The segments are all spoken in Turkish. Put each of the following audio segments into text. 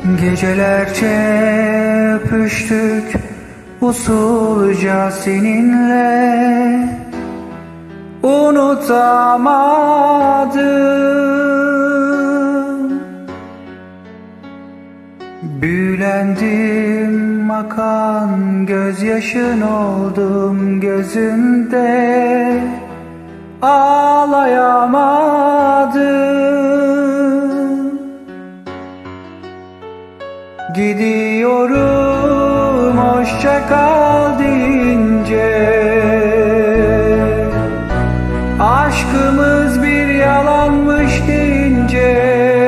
Gecelerce öpüştük usulca seninle, unutamadım. Büyülendim, akan gözyaşın oldum gözünde, ağlayamadım. Gidiyorum hoşça kal deyince, aşkımız bir yalanmış deyince,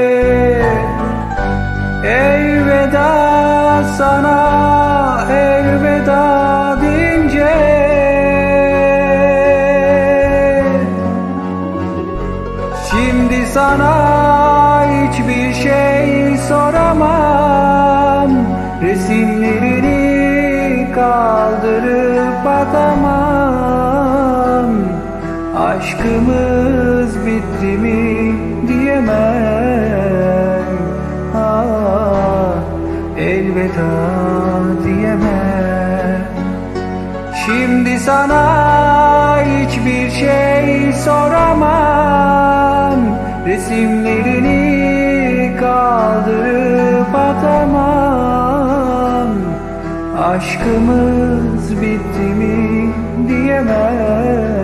elveda sana, elveda deyince, şimdi sana hiçbir şey soramam. Resimlerini kaldırıp atamam. Aşkımız bitti mi diyemem. Elveda diyemem. Şimdi sana hiçbir şey soramam. Resimlerini kaldırıp atamam. Aşkımız bitti mi diyemem.